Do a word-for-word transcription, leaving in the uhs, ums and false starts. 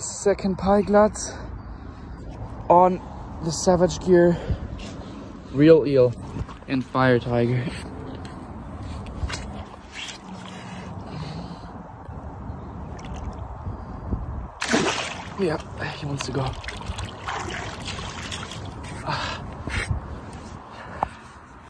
Second pike, lads, on the Savage Gear Real Eel in Fire Tiger. Yeah, he wants to go. Ah.